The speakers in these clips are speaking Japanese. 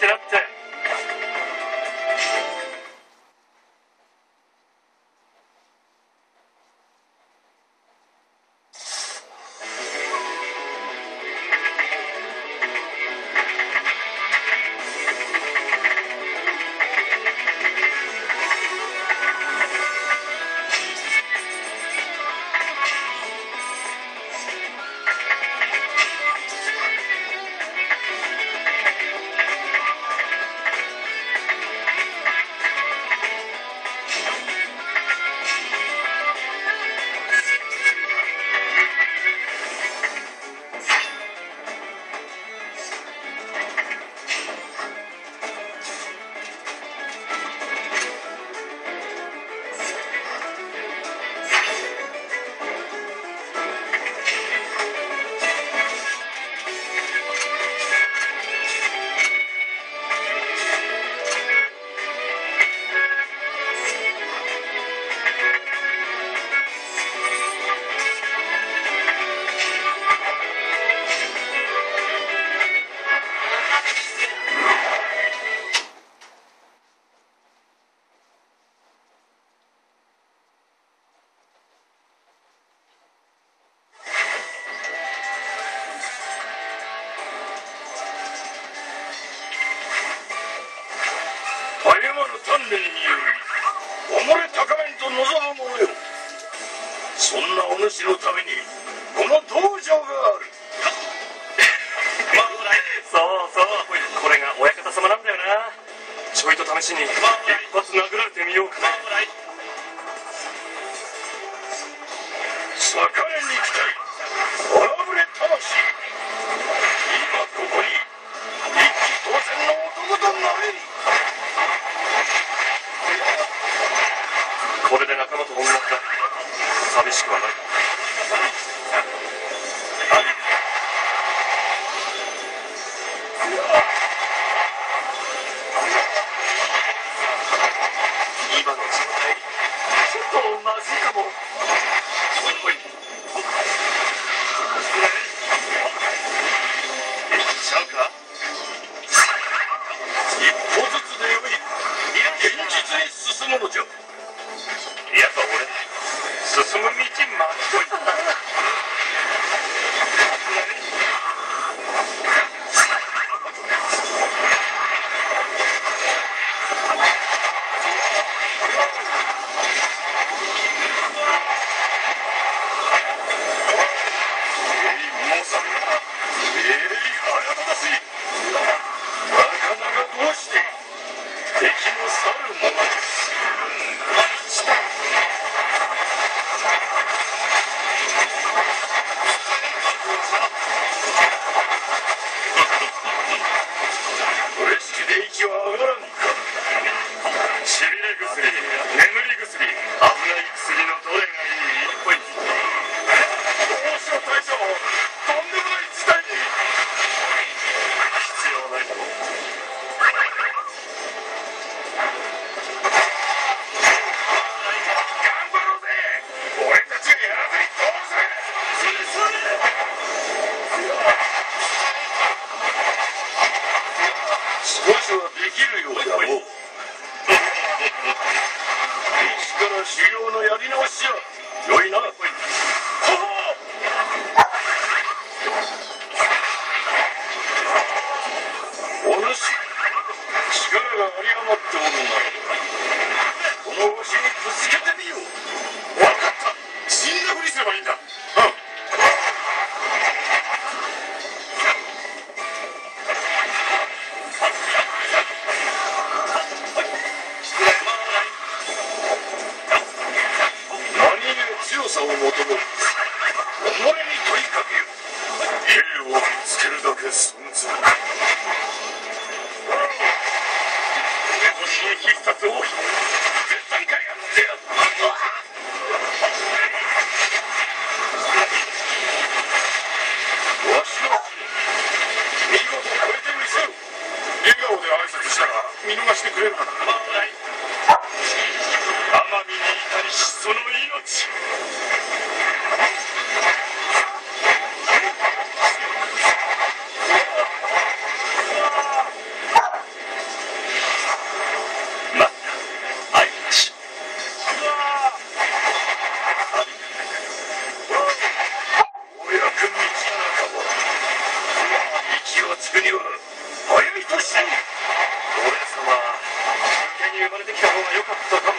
ってなって。鍛錬により己高めんと望む者よ。そんなお主のためにこの道場がある。そうそう、これが親方様なんだよな。ちょいと試しに一発殴られてみようか。盛れに期待、荒ぶれ魂。今ここに一騎当選の男となれ。これで仲間と本間だ。寂しくはない。今の状態ちょっとまずいかも。おいいっちゃうか。一歩ずつでよい。現実に進むのじゃ。やっぱ俺進む道巻き込いだ。 様、受けに生まれてきた方が良かったかも。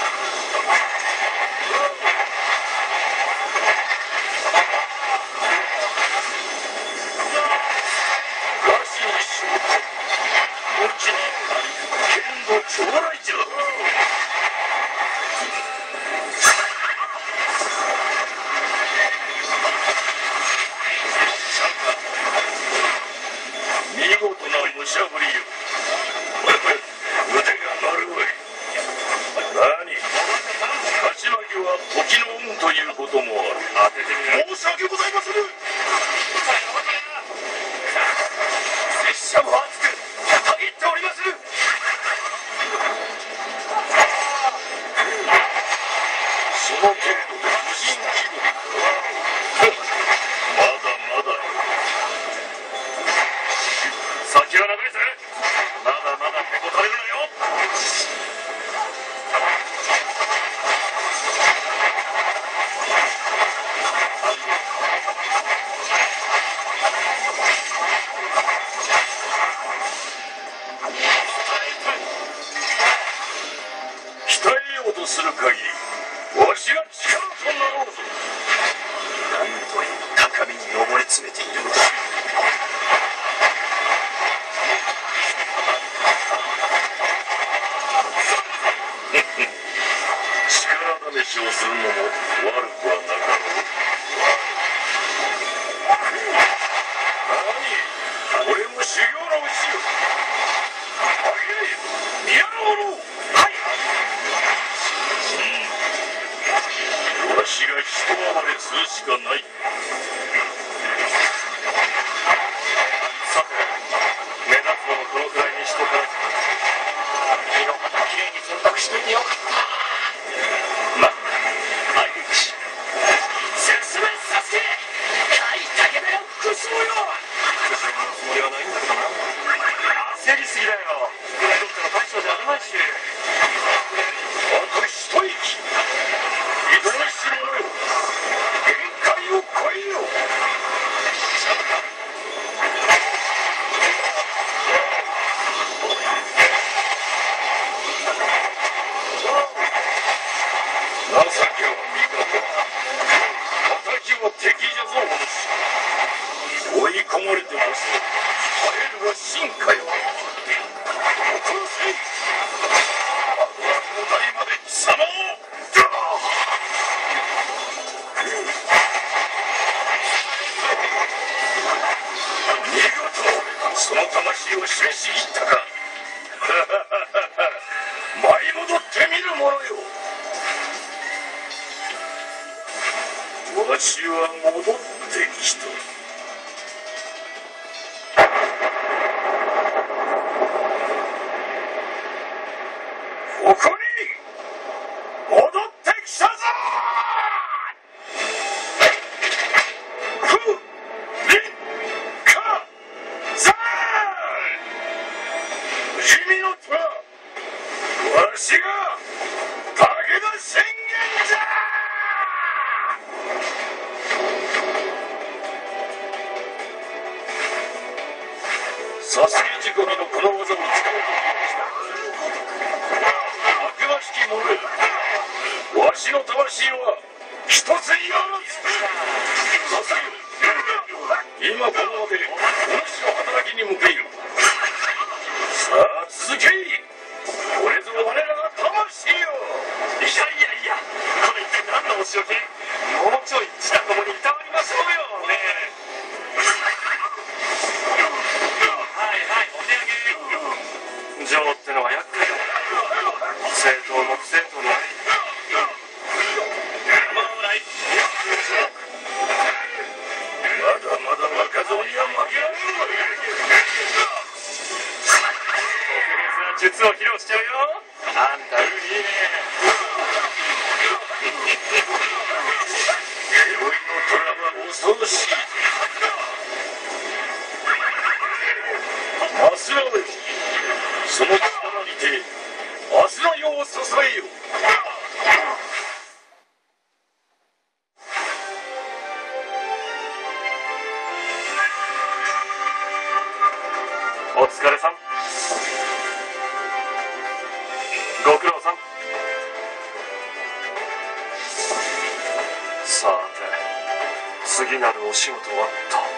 ガシにしろ。後に剣の将来じゃ。見事な武者ぶりよ。腕が鳴るわい。何、勝ち負けは時の運ということもある。当ててみろ。申し訳ございません。拙者も熱くたぎっております。その程度で無人気分か。まだまだ。 先は長いぜ。まだまだへこたれるなよ。 鍛えようとする限りわしが力となろうぞ。 何という高みに溺れ詰めているのだ。 力試しをするのも悪くはなかろう。何、俺も修行のうちよ。あげれ、宮の者。はい。わしが一暴れするしかない。 さて、目立つのもこのくらいにしとからず。身の肌きれいに洗濯しといてよかった。まあ、相口。説明させて。甲斐武田の服装よ。服装のつもりはないんだけどな。焦りすぎだよ。どっかの大将じゃあるまいし。 あと一息。挑めし者よ。限界を超えよ。情けは味方。敵は敵じゃぞお主。追い込まれてこそ耐えるが進化よ。殺せ。あとは東大まで貴様を。見事、その魂を示し切ったか。舞い戻ってみるものよ。わしは戻ってきた。ここに戻ってきたぞ。ふりかざん。君の手はわしが武田宣言じゃ。さすが仕込みのこの技を使うときました。悪魔しき者よ。わしの魂は一つやらず。さすが今この場でお主の働きに向ける。さあ続け。これぞ我らが魂よ。 いやいやいや、これ一体何のお仕置き。もうちょい自他ともにいたわりましょうよね。情ってのは厄介だ。正当も不正当もない。 まだまだ若造には負けられるわ。 特別な術を披露しちゃうよ。あんた運いいね。 鎧の虎は恐ろしい。マスラウェイ、その力にて明日の世を支えよ。 お疲れさん。 ご苦労さん。さて、次なるお仕事はと。